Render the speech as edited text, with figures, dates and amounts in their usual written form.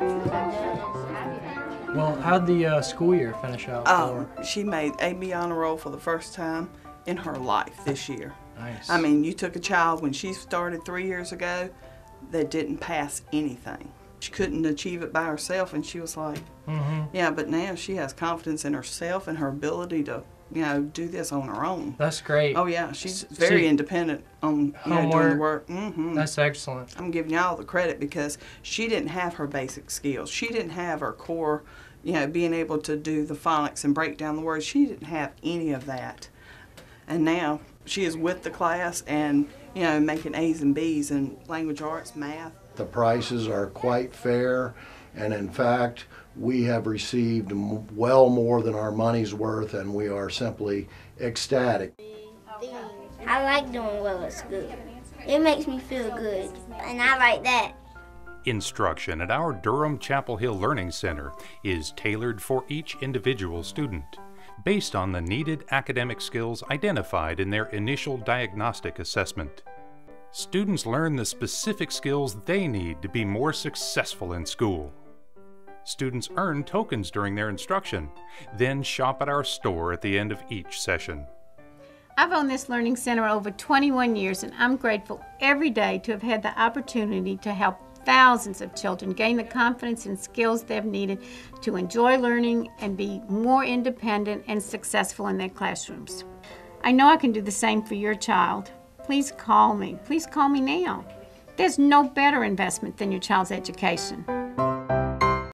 Well, how'd the school year finish out for her? She made AB honor roll for the first time in her life this year. Nice. I mean, you took a child when she started 3 years ago that didn't pass anything. She couldn't achieve it by herself, and she was like, yeah, but now she has confidence in herself and her ability to, do this on her own. That's great. Oh, yeah, she's very independent on doing the work. That's excellent. I'm giving y'all the credit because she didn't have her basic skills. She didn't have her core, being able to do the phonics and break down the words. She didn't have any of that. And now she is with the class and, making A's and B's in language arts, math. The prices are quite fair, and in fact, we have received well more than our money's worth, and we are simply ecstatic. I like doing well at school. It makes me feel good, and I like that. Instruction at our Durham Chapel Hill Learning Center is tailored for each individual student, based on the needed academic skills identified in their initial diagnostic assessment. Students learn the specific skills they need to be more successful in school. Students earn tokens during their instruction, then shop at our store at the end of each session. I've owned this Learning Center over 21 years, and I'm grateful every day to have had the opportunity to help thousands of children gain the confidence and skills they've needed to enjoy learning and be more independent and successful in their classrooms. I know I can do the same for your child. Please call me. Please call me now. There's no better investment than your child's education.